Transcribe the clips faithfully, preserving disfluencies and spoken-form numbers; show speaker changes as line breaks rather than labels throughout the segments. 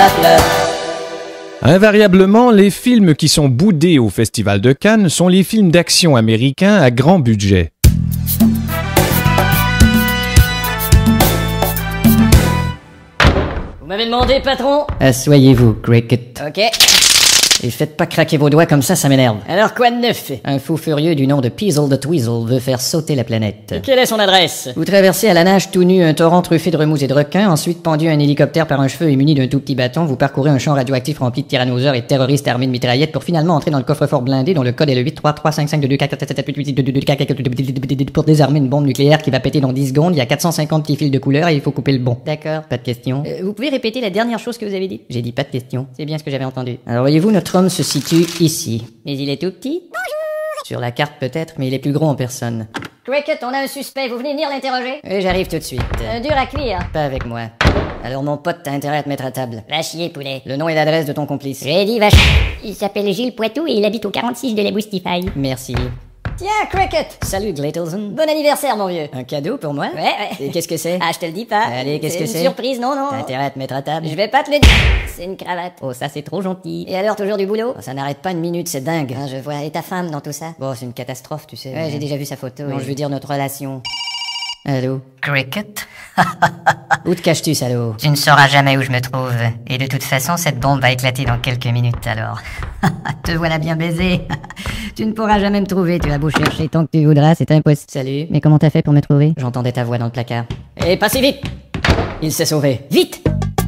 spectacle.
Invariablement, les films qui sont boudés au Festival de Cannes sont les films d'action américains à grand budget.
Vous m'avez demandé, patron?
Asseyez-vous, Cricket.
Ok.
Et faites pas craquer vos doigts comme ça, ça m'énerve.
Alors quoi de neuf?
Un fou furieux du nom de Peasel the Tweezle veut faire sauter la planète.
Et quelle est son adresse?
Vous traversez à la nage tout nu un torrent truffé de remous et de requins, ensuite pendu à un hélicoptère par un cheveu et muni d'un tout petit bâton, vous parcourez un champ radioactif rempli de tyrannosaures et de terroristes armés de mitraillettes pour finalement entrer dans le coffre-fort blindé dont le code est le huit trois trois cinq cinq deux deux quatre sept sept huit huit deux deux quatre pour désarmer une bombe nucléaire qui va péter dans dix secondes. Il y a quatre cent cinquante petits fils de couleur et il faut couper le bon. D'accord, pas de question. Euh, vous pouvez répéter la dernière chose que vous avez dit? J'ai dit pas de question. C'est bien ce que j'avais entendu. Alors voyez-vous, notre homme se situe ici. Mais il est tout petit? Bonjour! Sur la carte peut-être, mais il est plus gros en personne.
Cricket, on a un suspect, vous venez venir l'interroger?
Et j'arrive tout de suite.
Un dur à cuire.
Pas avec moi. Alors mon pote, t'as intérêt à te mettre à table.
Va chier, poulet.
Le nom et l'adresse de ton complice.
J'ai dit va chier. Il s'appelle Gilles Poitou et il habite au quarante-six de la Boostify.
Merci.
Tiens, Cricket!
Salut Glittleson.
Bon anniversaire, mon vieux.
Un cadeau pour moi?
Ouais, ouais.
Et qu'est-ce que c'est?
Ah, je te le dis pas.
Allez, qu'est-ce que c'est?
C'est une surprise, non, non.
T'as intérêt à te mettre à table.
Je vais pas te le dire. C'est une cravate.
Oh, ça c'est trop gentil.
Et alors, toujours du boulot?
Oh, ça n'arrête pas une minute, c'est dingue.
Ah, je vois. Et ta femme dans tout ça?
Bon, c'est une catastrophe, tu sais.
Ouais, j'ai déjà vu sa photo.
Non,
et-
je veux dire notre relation. Allô?
Cricket,
Où te caches-tu, salaud?
tu ne sauras jamais où je me trouve. Et de toute façon, cette bombe va éclater dans quelques minutes alors. Te voilà bien baisé.
Tu ne pourras jamais me trouver, tu vas beau chercher tant que tu voudras, c'est impossible. Salut. Mais comment t'as fait pour me trouver? J'entendais ta voix dans le placard.
Et passez vite!
Il s'est sauvé.
Vite!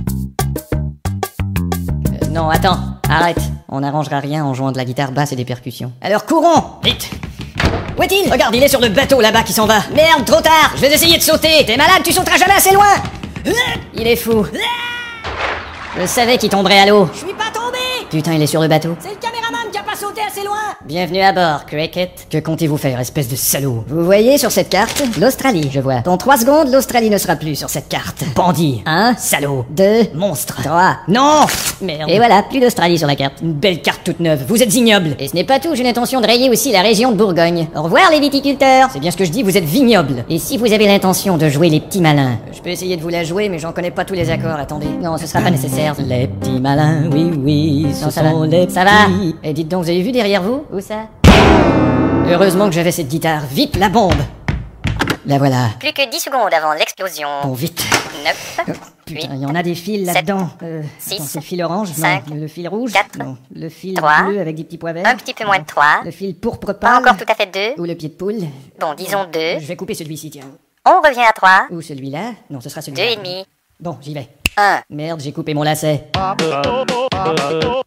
Euh, non, attends, arrête. On n'arrangera rien en jouant de la guitare basse et des percussions.
Alors courons! Vite! Où est-il? Regarde, il est sur le bateau là-bas qui s'en va. Merde, trop tard! Je vais essayer de sauter! T'es malade, tu sauteras jamais assez loin!
Il est fou. Je savais qu'il tomberait à l'eau.
Je suis pas tombé!
Putain, il est sur le bateau.
C'est le caméraman qui a pas sauté assez loin!
Bienvenue à bord, Cricket. Que comptez-vous faire, espèce de salaud? Vous voyez sur cette carte l'Australie, je vois. Dans trois secondes, l'Australie ne sera plus sur cette carte. Bandit. Un, salaud. Deux, monstre. Trois.
Non! Merde.
Et voilà, plus d'Australie sur la carte.
Une belle carte toute neuve. Vous êtes ignoble.
Et ce n'est pas tout, j'ai l'intention de rayer aussi la région de Bourgogne. Au revoir les viticulteurs.
C'est bien ce que je dis, vous êtes vignoble.
Et si vous avez l'intention de jouer les petits malins?
Je peux essayer de vous la jouer, mais j'en connais pas tous les accords. Attendez.
Non, ce sera pas nécessaire.
Les petits malins, oui, oui, ce
Non, ça
sont
va.
les
Ça va.
petits.
Et dites donc, vous avez vu derrière vous? Où ça?
Heureusement que j'avais cette guitare. Vite, la bombe!
La voilà.
Plus que dix secondes avant l'explosion.
Bon, vite.
neuf,
Putain, il y en a des fils là-dedans. Euh,
six,
attends, c'est le fil orange?
cinq,
Non. Le fil rouge?
quatre,
Non. Le fil
trois,
bleu avec des petits pois verts?
un petit peu moins de trois.
Le fil pourpre
Pas
pâle?
encore tout à fait deux.
Ou le pied de poule?
Bon, disons deux.
Je vais couper celui-ci, tiens.
On revient à trois.
Ou celui-là? Non, ce sera
Deux
celui-là.
et demi.
Bon, j'y vais.
Un.
Merde, j'ai coupé mon lacet.